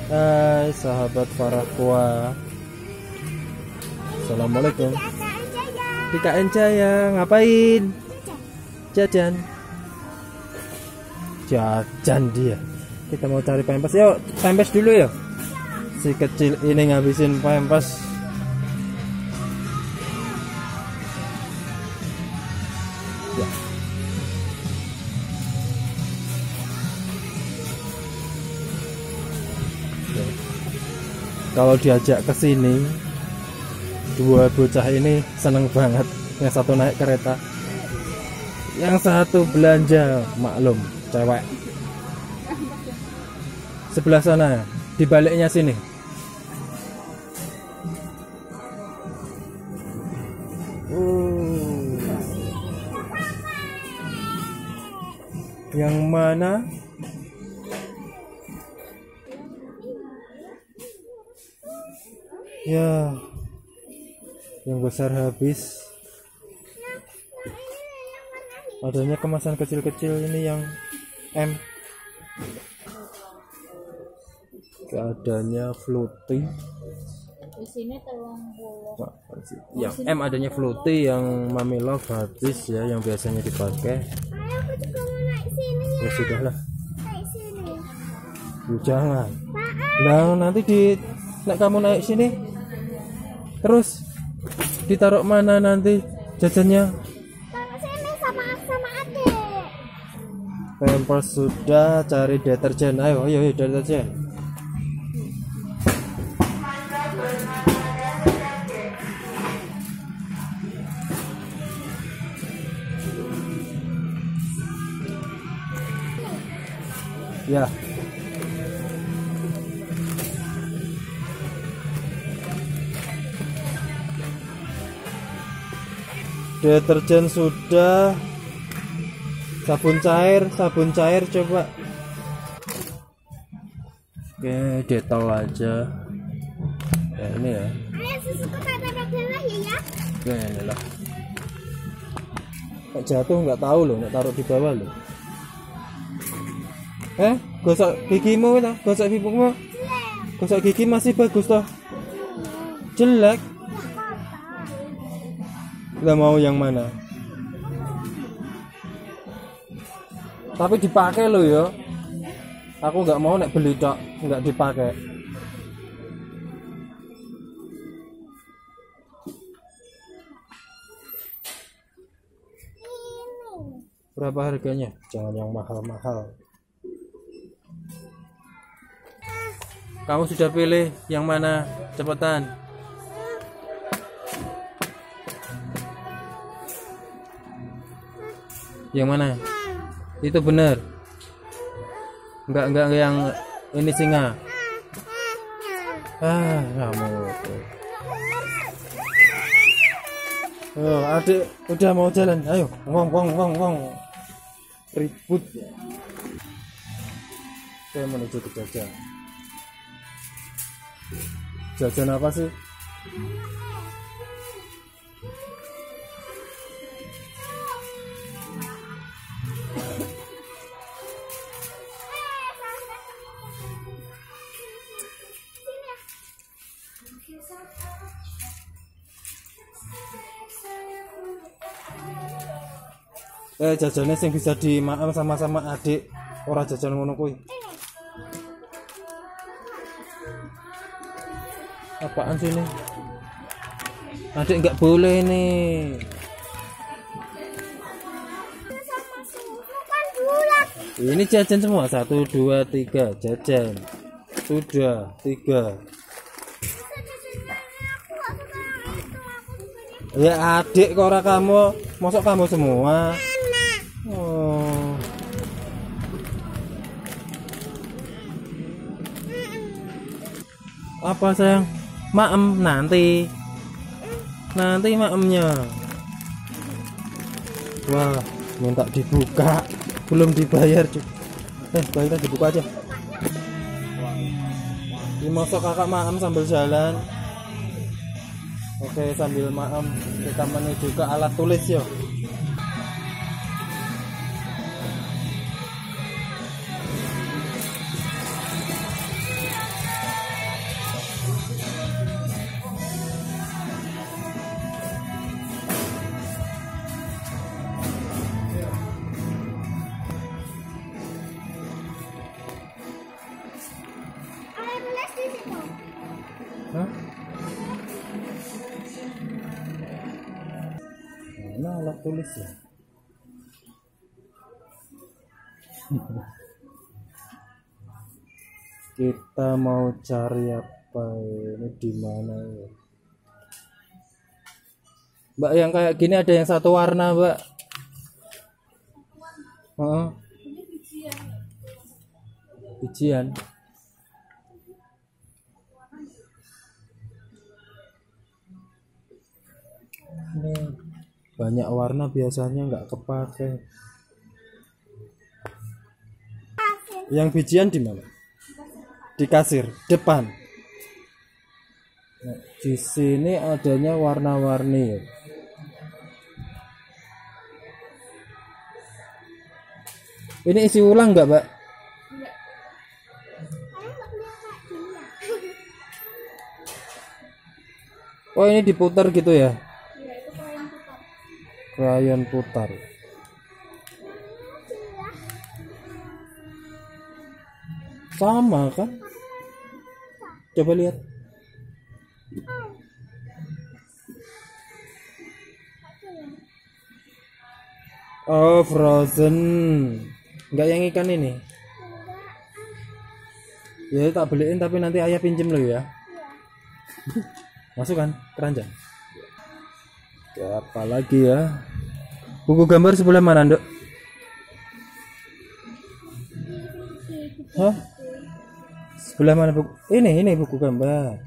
Hai sahabat Farahqua. Assalamualaikum. Di KN Jaya ngapain? Jajan. Jajan dia. Kita mau cari pampers. Yuk, pampers dulu ya. Si kecil ini ngabisin pampers. Ya. Kalau diajak ke sini, dua bocah ini seneng banget. Yang satu naik kereta, yang satu belanja, maklum cewek. Sebelah sana, di baliknya sini. Yang mana? Ya, yang besar habis. Adanya kemasan kecil-kecil ini yang M. Adanya Fruity. Di sini 30. Yang M adanya Fruity, yang Mami Love habis ya, yang biasanya dipakai. Aku juga mau naik sini ya. Ya sudahlah. Naik sini. Jangan. Nah, nanti nek kamu naik sini terus ditaruh mana nanti jajannya? Taruh sini sama adik. Pampers sudah, cari deterjen. Ayo deterjen. Ya. Deterjen sudah. Sabun cair coba. Oke, Detol aja. Ya ini ya. Ayo susuku taruh dulu ya. Oke, ini lah. Jatuh nggak tahu loh, nggak taruh di bawah loh. Gosok gigimu toh, gosok pipimu. Gosok gigi masih bagus toh. Jelek. Nggak mau yang mana? Tapi dipakai loh ya. Aku nggak mau nek beli tok, nggak dipakai. Berapa harganya? Jangan yang mahal-mahal. Kamu sudah pilih yang mana? Cepetan. Yang mana? Itu bener. Enggak yang ini singa. Kamu. Oh, adik udah mau jalan. Ayo, wong. Ribut. Saya menuju ke jajan. Jajan apa sih? Jajannya sing bisa dimakan sama adik, ora jajan ngono kuwi. Apaan sih ini? Adik nggak boleh nih. Ini jajan semua 1, 2, 3 jajan. Sudah 3. Ya adik kok ora kamu, mosok kamu semua. Oh. Apa sayang? Maem nanti maemnya. Wah, minta dibuka, belum dibayar. Bayarnya dibuka aja. Ini mosok kakak maem sambil jalan. Oke, sambil maem kita menuju ke alat tulis yuk. Hah? Mana alat tulis ya? Kita mau cari apa ini di mana ya? Mbak, yang kayak gini ada yang satu warna, Mbak. Bijian. Ini banyak warna biasanya nggak kepake. Yang bijian di mana? Di kasir depan. Nah, di sini adanya warna-warni. Ini isi ulang nggak, Mbak? Oh, ini diputar gitu ya? Krayon putar. Sama kan? Coba lihat. Oh, Frozen. Enggak yang ikan ini. Ya tak beliin tapi nanti ayah pinjem lo ya. Masukkan keranjang. Ya, apa lagi ya? Buku gambar sebelah mana, Nduk? Hah? Sebelah mana buku? Ini buku gambar.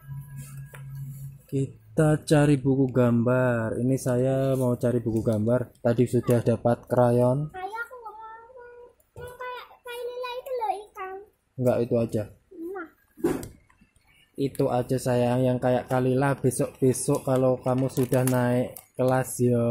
Kita cari buku gambar. Ini saya mau cari buku gambar. Tadi sudah dapat krayon. Ayah, aku nggak mau yang kayak lila itu loh, ikan. Enggak, itu aja. Nah, Itu aja sayang, yang kayak Kalila besok-besok kalau kamu sudah naik kelas ya.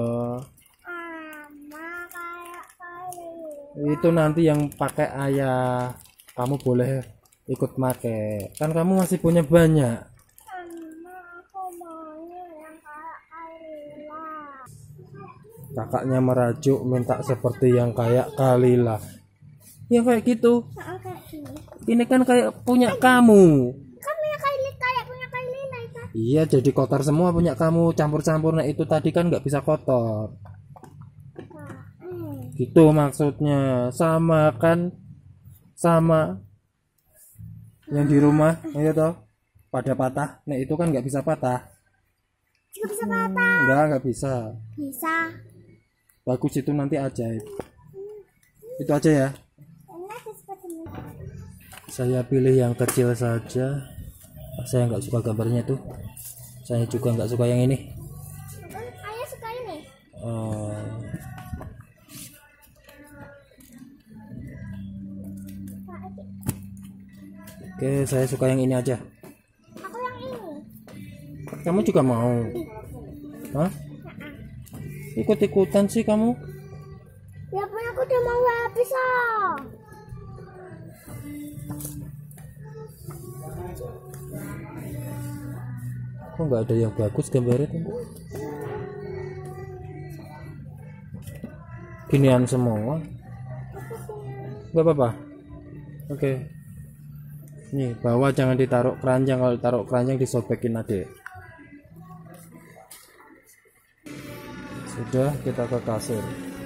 sama kayak lila. Itu nanti yang pakai ayah. Kamu boleh ikut make. Kan kamu masih punya banyak. Sama aku maunya yang kayak lila. Kakaknya merajuk minta seperti yang kayak Kalila. Yang kayak gitu. Soal kayak gini. Ini kan kayak punya kamu. Kan punya kayak lila itu. Iya, jadi kotor semua punya kamu, campur-campur. Nah itu tadi kan nggak bisa kotor. Gitu maksudnya. Sama kan, sama yang di rumah, ya toh, pada patah. Nah itu kan nggak bisa patah. Nggak bisa patah. Nggak bisa. Bisa. Bagus itu, nanti ajaib. Itu aja ya. Enak seperti ini. Saya pilih yang kecil saja. Saya nggak suka gambarnya tuh. Saya juga nggak suka yang ini. Kan ayah suka ini. Oke, saya suka yang ini aja. Aku yang ini. Kamu juga mau? Hah? Ikut-ikutan sih kamu? Ya punya aku udah mau habis loh. Kok nggak ada yang bagus gambarnya tuh? Ginian semua. Nggak apa-apa. Oke. Nih, bawah jangan ditaruh keranjang. Kalau taruh keranjang disobekin adek. Sudah, kita ke kasir.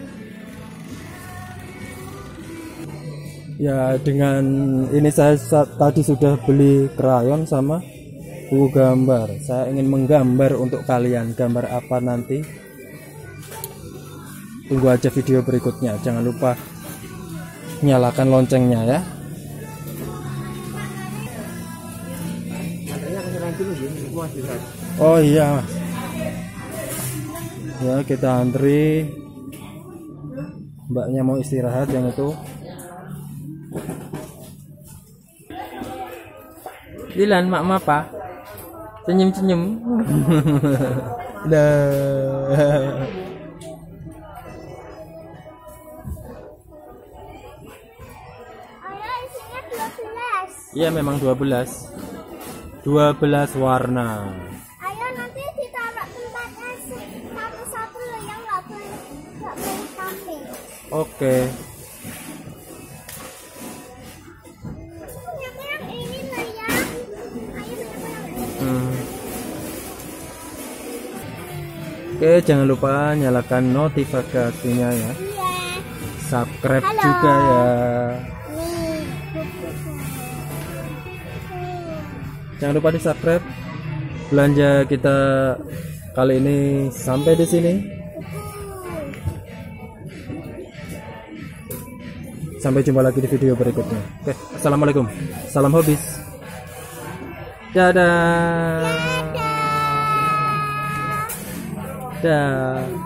Ya, dengan ini saya tadi sudah beli krayon sama buku gambar. Saya ingin menggambar untuk kalian. Gambar apa nanti? Tunggu aja video berikutnya. Jangan lupa nyalakan loncengnya ya. Oh iya, Mas. Ya, kita antri. Mbaknya mau istirahat yang itu. Dilan, mak apa? Senyum-senyum. Dah. Ayah isinya 12. Iya, memang 12. 12 warna. Ayah nanti ditaruh tempatnya satu-satu loh, yang nggak boleh samping. Oke. Punya yang ini loh ya. Ayah punya yang ini. Oke, jangan lupa nyalakan notifikasinya ya. Iya. Subscribe Halo. juga ya. Nih. Jangan lupa di subscribe. Belanja kita kali ini sampai di sini. Sampai jumpa lagi di video berikutnya. Oke, assalamualaikum. Salam hobis. Dadah. Dadah.